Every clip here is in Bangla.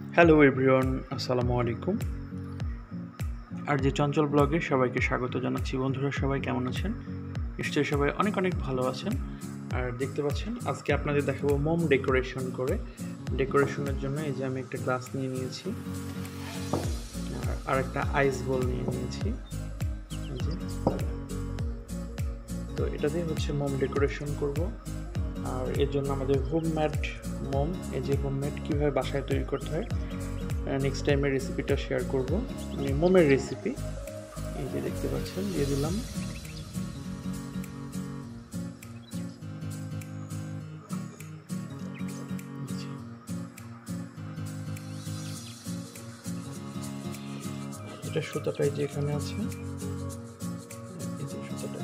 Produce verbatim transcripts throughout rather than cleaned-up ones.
হ্যালো এভরিওয়ান, আসসালামু আলাইকুম। আর যে চঞ্চল ব্লগে সবাইকে স্বাগত জানাচ্ছি। বন্ধুরা সবাই কেমন আছেন? নিশ্চয়ই সবাই অনেক অনেক ভালো আছেন। আর দেখতে পাচ্ছেন আজকে আপনাদের দেখাবো মোম ডেকোরেশন করে। ডেকোরেশনের জন্য এই যে আমি একটা গ্লাস নিয়ে নিয়েছি আর আর একটা আইস বল নিয়ে নিয়েছি। এই যে তো এটা দিয়ে হচ্ছে মোম ডেকোরেশন করব। আর এর জন্য আমাদের হোমমেড মোম, এই যে হোমমেড কীভাবে বাসায় তৈরি করতে হয় নেক্সট টাইমের রেসিপিটা শেয়ার করব, মানে মোমের রেসিপি। এই যে দেখতে পাচ্ছেন দিয়ে দিলাম। এটা সুতাটাই যে এখানে আছে, এই যে সুতাটা।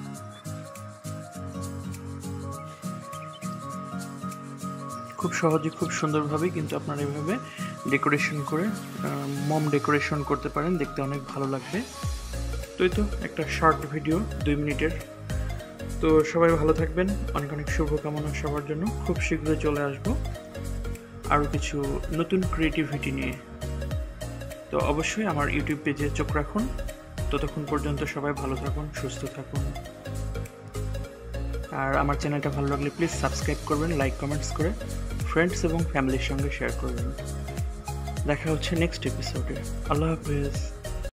খুব সহজে খুব সুন্দরভাবে কিন্তু আপনারা এভাবে ডেকোরেশন করে মম ডেকোরেশন করতে পারেন, দেখতে অনেক ভালো লাগবে। তো এই তো একটা শর্ট ভিডিও দুই মিনিটের। তো সবাই ভালো থাকবেন, অনেক অনেক শুভকামনা সবার জন্য। খুব শীঘ্রই চলে আসবো আরও কিছু নতুন ক্রিয়েটিভিটি নিয়ে। তো অবশ্যই আমার ইউটিউব পেজে চোখ রাখুন। ততক্ষণ পর্যন্ত সবাই ভালো থাকুন, সুস্থ থাকুন। আর আমার চ্যানেলটা ভালো লাগলে প্লিজ সাবস্ক্রাইব করবেন, লাইক কমেন্টস করে ফ্রেন্ডস এবং ফ্যামিলির সঙ্গে শেয়ার করবেন। দেখা হচ্ছে নেক্সট এপিসোডে। আল্লাহ হাফেজ।